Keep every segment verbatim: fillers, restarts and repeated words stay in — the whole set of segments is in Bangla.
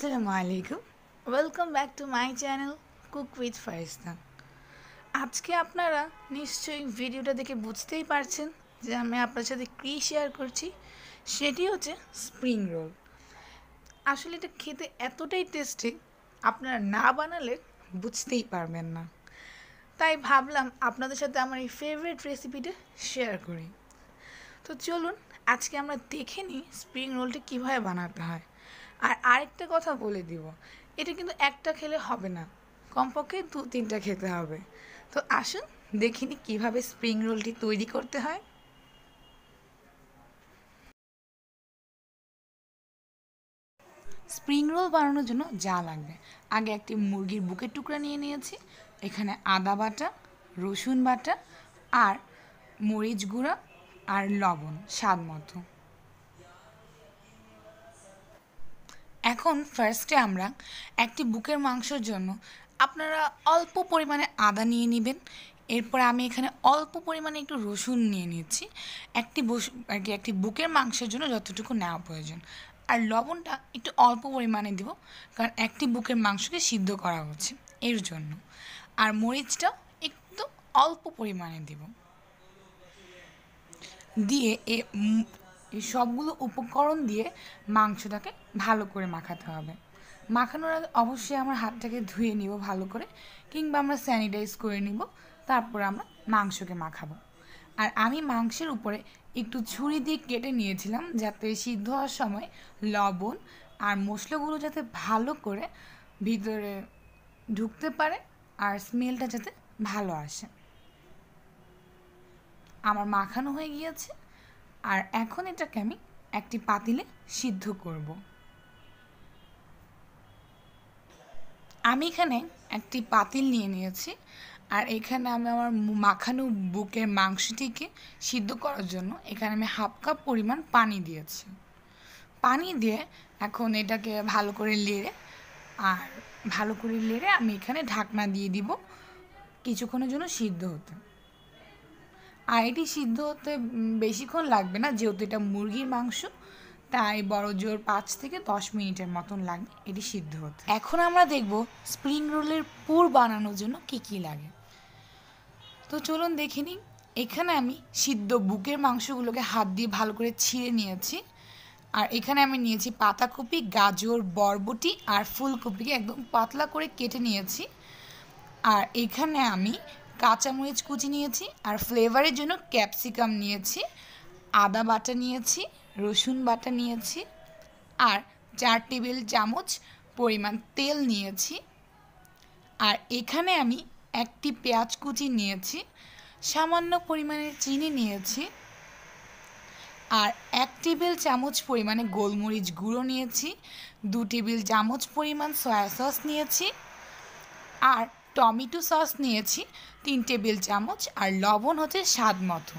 আসসালামু আলাইকুম welcome back to my channel cook with Farishta. আজকে আপনারা নিশ্চয়ই ভিডিওটা দেখে বুঝতেই পারছেন যে আমি আপনার সাথে কী শেয়ার করছি। সেটি হচ্ছে স্প্রিং রোল। আসলে এটা খেতে এতটাই টেস্টি, আপনারা না বানালে বুঝতেই পারবেন না। তাই ভাবলাম আপনাদের সাথে আমার এই ফেভারিট রেসিপিটা শেয়ার করি। তো চলুন আজকে আমরা দেখে নিই স্প্রিং রোলটা কীভাবে বানাতে হয়। আর আরেকটা কথা বলে দিব, এটা কিন্তু একটা খেলে হবে না, কমপক্ষে দু তিনটা খেতে হবে। তো আসুন দেখে নিই কীভাবে স্প্রিং রোলটি তৈরি করতে হয়। স্প্রিং রোল বানানোর জন্য যা লাগবে, আগে একটি মুরগির বুকের টুকরা নিয়ে নিয়েছি। এখানে আদা বাটা, রসুন বাটা আর মরিচ গুঁড়া আর লবণ স্বাদ মতো। এখন ফার্স্টে আমরা একটি বুকের মাংসের জন্য আপনারা অল্প পরিমাণে আদা নিয়ে নেবেন। এরপর আমি এখানে অল্প পরিমাণে একটু রসুন নিয়ে নিচ্ছি, একটি বস আর কি একটি বুকের মাংসের জন্য যতটুকু নেওয়া প্রয়োজন। আর লবণটা একটু অল্প পরিমাণে দেব, কারণ একটি বুকের মাংসকে সিদ্ধ করা হচ্ছে এর জন্য। আর মরিচটাও একটু অল্প পরিমাণে দেব। দিয়ে এ এই সবগুলো উপকরণ দিয়ে মাংসটাকে ভালো করে মাখাতে হবে। মাখানোর আগে অবশ্যই আমার হাতটাকে ধুয়ে নিব ভালো করে, কিংবা আমরা স্যানিটাইজ করে নিব, তারপর আমরা মাংসকে মাখাবো। আর আমি মাংসের উপরে একটু ছুরি দিয়ে কেটে নিয়েছিলাম, যাতে সিদ্ধ হওয়ার সময় লবণ আর মশলাগুলো যাতে ভালো করে ভিতরে ঢুকতে পারে আর স্মেলটা যাতে ভালো আসে। আমার মাখানো হয়ে গিয়েছে, আর এখন এটাকে আমি একটি পাতিলে সিদ্ধ করব। আমি এখানে একটি পাতিল নিয়ে নিয়েছি, আর এখানে আমি আমার মাখানো বুকের মাংসটিকে সিদ্ধ করার জন্য এখানে আমি হাফ কাপ পরিমাণ পানি দিয়েছি। পানি দিয়ে এখন এটাকে ভালো করে নেড়ে আর ভালো করে নেড়ে আমি এখানে ঢাকনা দিয়ে দিব কিছুক্ষণের জন্য সিদ্ধ হতে। আর এটি সিদ্ধ হতে বেশিক্ষণ লাগবে না, যেহেতু এটা মুরগির মাংস, তাই বড় জোর পাঁচ থেকে দশ মিনিটের মতন লাগবে এটি সিদ্ধ হতে। এখন আমরা দেখব স্প্রিং রোলের পুর বানানোর জন্য কী কী লাগে। তো চলুন দেখে নিই। এখানে আমি সিদ্ধ বুকের মাংসগুলোকে হাত দিয়ে ভালো করে ছিঁড়ে নিয়েছি। আর এখানে আমি নিয়েছি পাতাকপি, গাজর, বরবটি আর ফুলকপিকে একদম পাতলা করে কেটে নিয়েছি। আর এখানে আমি কাঁচামরিচ কুচি নিয়েছি, আর ফ্লেভারের জন্য ক্যাপসিকাম নিয়েছি, আদা বাটা নিয়েছি, রসুন বাটা নিয়েছি, আর চার টেবিল চামচ পরিমাণ তেল নিয়েছি। আর এখানে আমি একটি পেঁয়াজ কুচি নিয়েছি, সামান্য পরিমাণের চিনি নিয়েছি, আর এক টেবিল চামচ পরিমাণে গোলমরিচ গুঁড়ো নিয়েছি, দু টেবিল চামচ পরিমাণ সয়া সস নিয়েছি, আর টমেটো সস নিয়েছি তিন টেবিল চামচ, আর লবণ হচ্ছে স্বাদ মতো।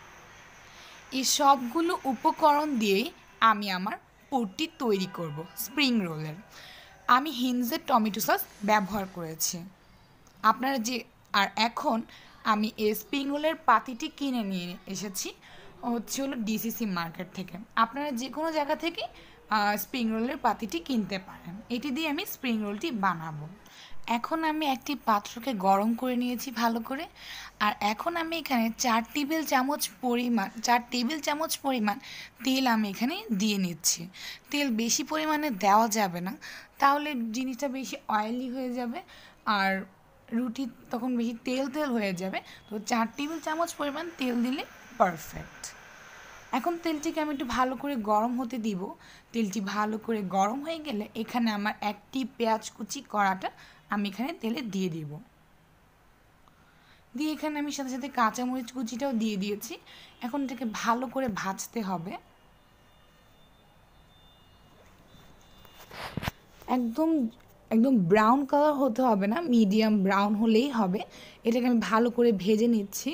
এই সবগুলো উপকরণ দিয়েই আমি আমার পুরটি তৈরি করব স্প্রিং রোলের। আমি হিঞ্জের টমেটো সস ব্যবহার করেছি আপনারা যে। আর এখন আমি এই স্প্রিং রোলের পাতিটি কিনে নিয়ে এসেছি, হচ্ছে হলো ডিসিসি মার্কেট থেকে। আপনারা যে কোনো জায়গা থেকে স্প্রিং রোলের পাতিটি কিনতে পারেন। এটি দিয়ে আমি স্প্রিং রোলটি বানাবো। এখন আমি একটি পাত্রকে গরম করে নিয়েছি ভালো করে, আর এখন আমি এখানে চার টেবিল চামচ পরিমাণ চার টেবিল চামচ পরিমাণ তেল আমি এখানে দিয়ে নিচ্ছি। তেল বেশি পরিমাণে দেওয়া যাবে না, তাহলে জিনিসটা বেশি অয়েলি হয়ে যাবে আর রুটি তখন বেশি তেল তেল হয়ে যাবে। তো চার টেবিল চামচ পরিমাণ তেল দিলে পারফেক্ট। এখন তেলটিকে আমি একটু ভালো করে গরম হতে দিব। তেলটি ভালো করে গরম হয়ে গেলে এখানে আমার একটি পেঁয়াজ কুচি করাটা আমি এখানে তেলে দিয়ে দিব। দিয়ে এখানে আমি সাথে সাথে কাঁচামরিচ কুচিটাও দিয়ে দিয়েছি। এখন এটাকে ভালো করে ভাজতে হবে, একদম একদম ব্রাউন কালার হতে হবে না, মিডিয়াম ব্রাউন হলেই হবে। এটাকে আমি ভালো করে ভেজে নিচ্ছি।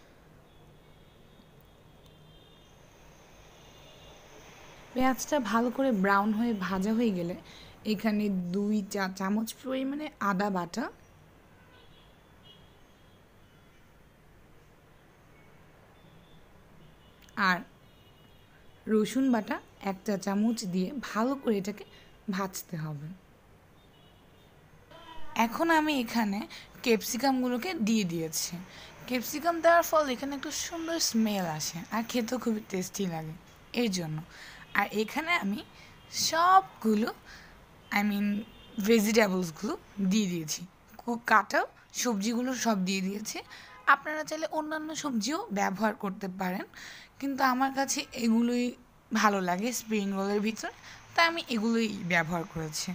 পেঁয়াজটা ভালো করে ব্রাউন হয়ে ভাজা হয়ে গেলে এখানে দুই চা চামচ পরিমাণে আদা বাটা, আর রসুন বাটা এক চা চামচ দিয়ে ভালো করে এটাকে ভাজতে হবে। এখন আমি এখানে ক্যাপসিকামগুলোকে দিয়ে দিয়েছি। ক্যাপসিকাম দেওয়ার ফলে এখানে একটা সুন্দর স্মেল আসে আর খেতেও খুবই টেস্টি লাগে এর জন্য। আর এখানে আমি সবগুলো আই মিন ভেজিটেবলসগুলো দিয়ে দিয়েছি, কাটা সবজিগুলো সব দিয়ে দিয়েছি। আপনারা চাইলে অন্যান্য সবজিও ব্যবহার করতে পারেন, কিন্তু আমার কাছে এগুলোই ভালো লাগে স্প্রিং রোলের ভিতর, তাই আমি এগুলোই ব্যবহার করেছি।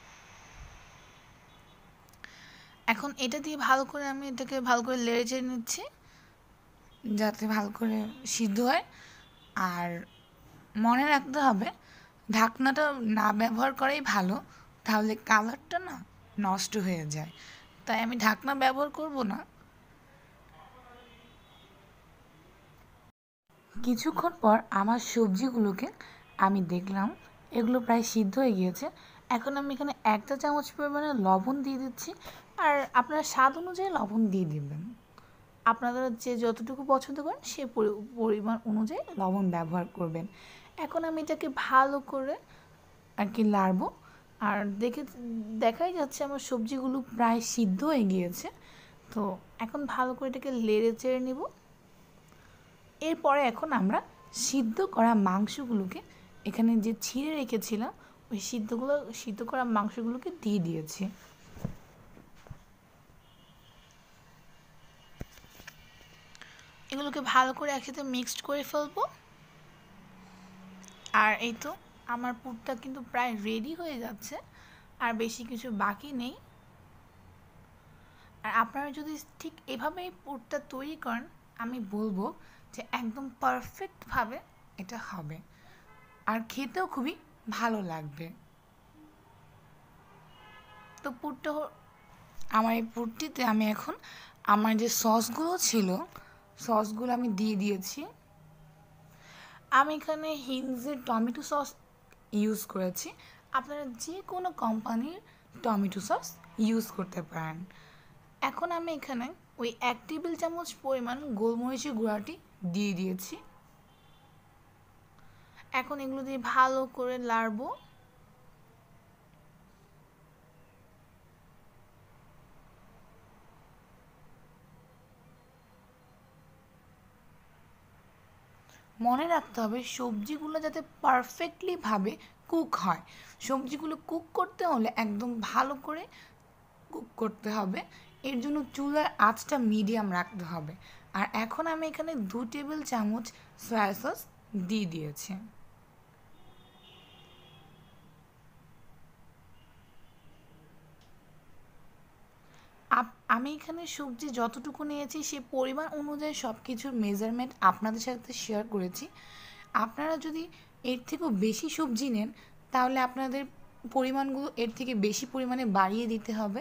এখন এটা দিয়ে ভালো করে আমি এটাকে ভালো করে লেড়ে চেড়ে নিচ্ছি যাতে ভালো করে সিদ্ধ হয়। আর মনে রাখতে হবে ঢাকনাটা না ব্যবহার করাই ভালো, তাহলে কালারটা না নষ্ট হয়ে যায়, তাই আমি ঢাকনা ব্যবহার করব না। কিছুক্ষণ পর আমার সবজিগুলোকে আমি দেখলাম এগুলো প্রায় সিদ্ধ হয়ে গিয়েছে। এখন আমি এখানে একটা চামচ পরিমাণে লবণ দিয়ে দিচ্ছি, আর আপনারা স্বাদ অনুযায়ী লবণ দিয়ে দিবেন। আপনারা যে যতটুকু পছন্দ করেন সে পরিমাণ অনুযায়ী লবণ ব্যবহার করবেন। এখন আমি এটাকে ভালো করে আর কি নাড়বো। আর দেখে দেখাই যাচ্ছে আমার সবজিগুলো প্রায় সিদ্ধ হয়ে গিয়েছে, তো এখন ভালো করে এটাকে লেড়ে চেড়ে নিব। এরপরে এখন আমরা সিদ্ধ করা মাংসগুলোকে এখানে যে ছিঁড়ে রেখেছিলাম ওই সিদ্ধগুলো সিদ্ধ করা মাংসগুলোকে দিয়ে দিয়েছি। এগুলোকে ভালো করে একসাথে মিক্সড করে ফেলবো। আর এই তো আমার পুরটা কিন্তু প্রায় রেডি হয়ে যাচ্ছে, আর বেশি কিছু বাকি নেই। আর আপনারা যদি ঠিক এভাবেই পুরটা তৈরি করেন, আমি বলবো যে একদম পারফেক্টভাবে এটা হবে আর খেতেও খুবই ভালো লাগবে। তো পুরটা আমার এই পুরটিতে আমি এখন আমার যে সসগুলো ছিল সসগুলো আমি দিয়ে দিয়েছি। আমি এখানে হিঞ্জের টমেটো সস ইউজ করেছি, আপনারা যে কোনো কোম্পানির টমেটো সস ইউজ করতে পারেন। এখন আমি এখানে ওই এক টেবিল চামচ পরিমাণ গোলমরিচের গুঁড়াটি দিয়ে দিয়েছি। এখন এগুলো দিয়ে ভালো করে নাড়বো। মনে রাখতে হবে সবজিগুলো যাতে পারফেক্টলিভাবে কুক হয়। সবজিগুলো কুক করতে হলে একদম ভালো করে কুক করতে হবে, এর জন্য চুলার আঁচটা মিডিয়াম রাখতে হবে। আর এখন আমি এখানে দু টেবিল চামচ সয়া সস দিয়ে দিয়েছি। আমি এখানে সবজি যতটুকু নিয়েছি সে পরিমাণ অনুযায়ী সব কিছুর মেজারমেন্ট আপনাদের সাথে শেয়ার করেছি। আপনারা যদি এর থেকেও বেশি সবজি নেন তাহলে আপনাদের পরিমাণগুলো এর থেকে বেশি পরিমাণে বাড়িয়ে দিতে হবে।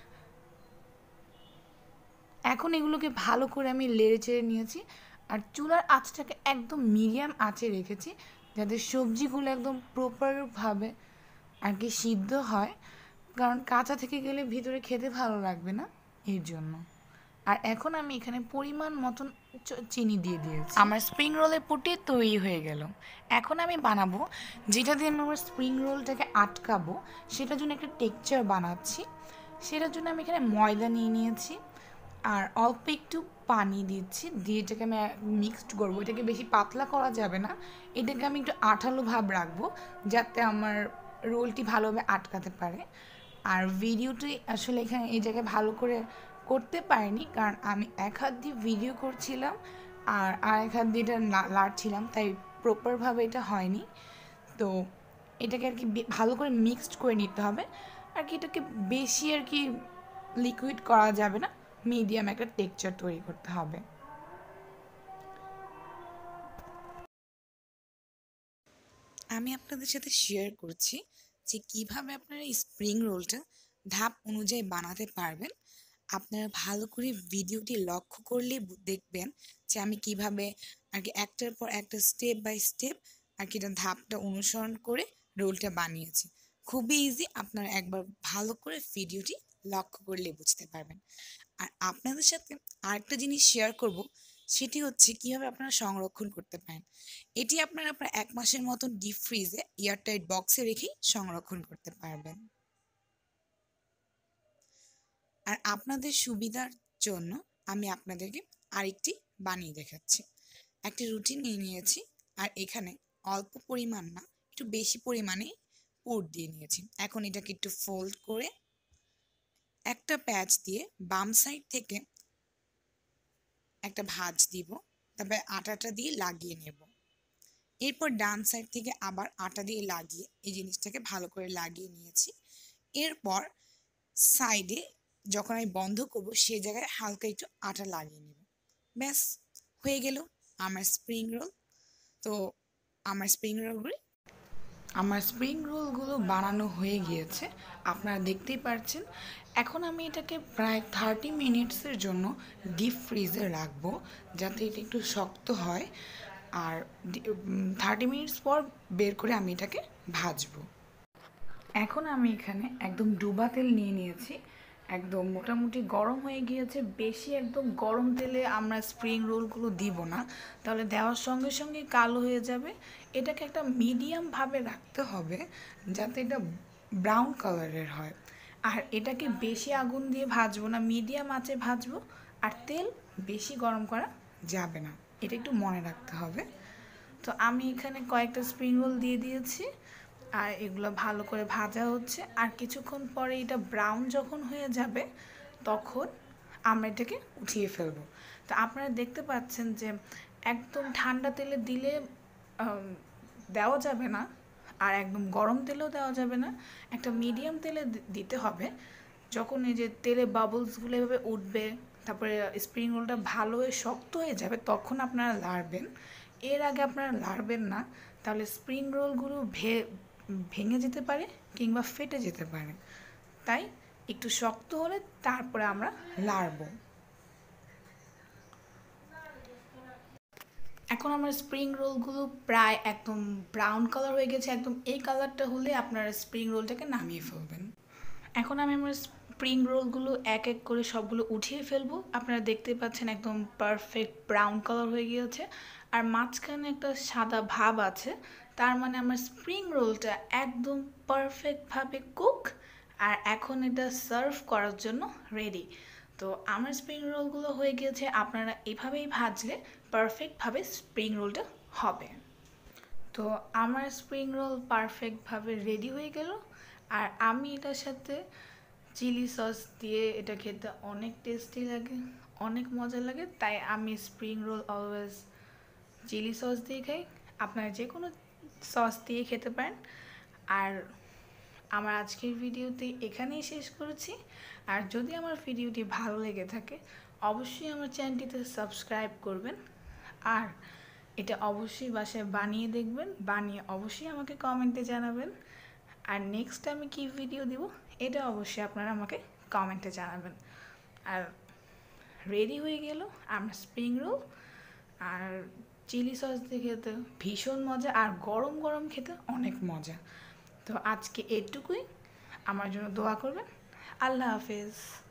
এখন এগুলোকে ভালো করে আমি লেড়ে চেড়ে নিয়েছি, আর চুলার আঁচটাকে একদম মিডিয়াম আঁচে রেখেছি যাতে সবজিগুলো একদম প্রপারভাবে আর কি সিদ্ধ হয়, কারণ কাঁচা থেকে গেলে ভিতরে খেতে ভালো লাগবে না এর জন্য। আর এখন আমি এখানে পরিমাণ মতন চিনি দিয়ে দিয়েছি। আমার স্প্রিং রোলের পুটি তৈরি হয়ে গেল। এখন আমি বানাবো যেটা দিয়ে আমি আমার স্প্রিং রোলটাকে আটকাবো, সেটার জন্য একটা টেক্সচার বানাচ্ছি। সেটার জন্য আমি এখানে ময়দা নিয়ে নিয়েছি আর অল্প একটু পানি দিচ্ছি, দিয়ে এটাকে আমি মিক্সড করবো। এটাকে বেশি পাতলা করা যাবে না, এটাকে আমি একটু আঠালো ভাব রাখবো যাতে আমার রোলটি ভালোভাবে আটকাতে পারে। আর ভিডিওটি আসলে এখানে এই জায়গায় ভালো করে করতে পারিনি, কারণ আমি এক হাত দিয়ে ভিডিও করছিলাম আর আরেক হাত দিয়ে এটা লাড়ছিলাম, তাই প্রপারভাবে এটা হয়নি। তো এটাকে আর কি ভালো করে মিক্সড করে নিতে হবে আর কি, এটাকে বেশি আর কি লিকুইড করা যাবে না, মিডিয়াম একটা টেক্সচার তৈরি করতে হবে। আমি আপনাদের সাথে শেয়ার করছি যে কিভাবে আপনারা এই স্প্রিং রোলটা ধাপ অনুযায়ী বানাতে পারবেন। আপনারা ভালো করে ভিডিওটি লক্ষ্য করলে দেখবেন যে আমি কিভাবে আর কি একটার পর একটা স্টেপ বাই স্টেপ আর কি এটা ধাপটা অনুসরণ করে রোলটা বানিয়েছি। খুবই ইজি, আপনারা একবার ভালো করে ভিডিওটি লক্ষ্য করলে বুঝতে পারবেন। আর আপনাদের সাথে আরেকটা জিনিস শেয়ার করব, সেটি হচ্ছে কিভাবে আপনারা সংরক্ষণ করতে পারেন। এটি আপনারা প্রায় এক মাসের মতন ডিপ ফ্রিজে এয়ারটাইট বক্সে রেখেই সংরক্ষণ করতে পারবেন। আর আপনাদের সুবিধার জন্য আমি আপনাদেরকে আরেকটি বানিয়ে দেখাচ্ছি। একটি রুটি নিয়ে নিয়েছি আর এখানে অল্প পরিমাণ না, একটু বেশি পরিমাণে পুর দিয়ে নিয়েছি। এখন এটাকে একটু ফোল্ড করে একটা প্যাচ দিয়ে বাম সাইড থেকে একটা ভাঁজ দিব, তারপরে আটাটা দিয়ে লাগিয়ে নেব। এরপর ডান সাইড থেকে আবার আটা দিয়ে লাগিয়ে এই জিনিসটাকে ভালো করে লাগিয়ে নিয়েছি। এরপর সাইডে যখন আমি বন্ধ করব সেই জায়গায় হালকা একটু আটা লাগিয়ে নেব। ব্যাস হয়ে গেল আমার স্প্রিং রোল। তো আমার স্প্রিং রোলগুলি আমার স্প্রিং রোলগুলো বানানো হয়ে গিয়েছে, আপনারা দেখতেই পাচ্ছেন। এখন আমি এটাকে প্রায় থার্টি মিনিটসের জন্য ডিপ ফ্রিজে রাখবো, যাতে এটা একটু শক্ত হয়। আর থার্টি মিনিটস পর বের করে আমি এটাকে ভাজবো। এখন আমি এখানে একদম ডুবা তেল নিয়ে নিয়েছি, একদম মোটামুটি গরম হয়ে গিয়েছে। বেশি একদম গরম তেলে আমরা স্প্রিং রোলগুলো দিব না, তাহলে দেওয়ার সঙ্গে সঙ্গে কালো হয়ে যাবে। এটাকে একটা মিডিয়ামভাবে রাখতে হবে, যাতে এটা ব্রাউন কালারের হয়। আর এটাকে বেশি আগুন দিয়ে ভাজবো না, মিডিয়াম আঁচে ভাজবো। আর তেল বেশি গরম করা যাবে না, এটা একটু মনে রাখতে হবে। তো আমি এখানে কয়েকটা স্প্রিং রোল দিয়ে দিয়েছি আর এগুলো ভালো করে ভাজা হচ্ছে। আর কিছুক্ষণ পরে এটা ব্রাউন যখন হয়ে যাবে তখন আমরা এটাকে উঠিয়ে ফেলবো। তো আপনারা দেখতে পাচ্ছেন যে একদম ঠান্ডা তেলে দিলে দেওয়া যাবে না, আর একদম গরম তেলেও দেওয়া যাবে না, একটা মিডিয়াম তেলে দিতে হবে। যখন এই যে তেলে বাবলসগুলো এভাবে উঠবে, তারপরে স্প্রিং রোলটা ভালো হয়ে শক্ত হয়ে যাবে, তখন আপনারা লাড়বেন। এর আগে আপনারা লাড়বেন না, তাহলে স্প্রিং রোলগুলো ভে ভেঙে যেতে পারে কিংবা ফেটে যেতে পারে। তাই একটু শক্ত হলে তারপরে আমরা লাড়ব। এখন আমার স্প্রিং রোলগুলো প্রায় একদম ব্রাউন কালার হয়ে গেছে। একদম এই কালারটা হলে আপনারা স্প্রিং রোলটাকে নামিয়ে ফেলবেন। এখন আমি আমার স্প্রিং রোলগুলো এক এক করে সবগুলো উঠিয়ে ফেলবো। আপনারা দেখতে পাচ্ছেন একদম পারফেক্ট ব্রাউন কালার হয়ে গিয়েছে, আর মাঝখানে একটা সাদা ভাব আছে, তার মানে আমার স্প্রিং রোলটা একদম পারফেক্টভাবে কুক। আর এখন এটা সার্ভ করার জন্য রেডি। তো আমার স্প্রিং রোলগুলো হয়ে গিয়েছে, আপনারা এভাবেই ভাজলে পারফেক্টভাবে স্প্রিং রোলটা হবে। তো আমার স্প্রিং রোল পারফেক্টভাবে রেডি হয়ে গেল। আর আমি এটার সাথে চিলি সস দিয়ে এটা খেতে অনেক টেস্টি লাগে, অনেক মজা লাগে। তাই আমি spring roll always chilli sauce দিয়ে খাই। আপনারা যে কোনো সস দিয়ে খেতে পারেন। আর আমার আজকের ভিডিওতে এখানেই শেষ করেছি। আর যদি আমার ভিডিওটি ভালো লেগে থাকে অবশ্যই আমার চ্যানেলটিতে সাবস্ক্রাইব করবেন। আর এটা অবশ্যই বাসায় বানিয়ে দেখবেন, বানিয়ে অবশ্যই আমাকে কমেন্টে জানাবেন। আর নেক্সট আমি কী ভিডিও দিব এটা অবশ্যই আপনারা আমাকে কমেন্টে জানাবেন। আর রেডি হয়ে গেল আমার স্প্রিং রোল, আর চিলি সস দিয়ে খেতে ভীষণ মজা, আর গরম গরম খেতে অনেক মজা। তো আজকে এটুকুই, আমার জন্য দোয়া করবেন। আল্লাহ হাফেজ।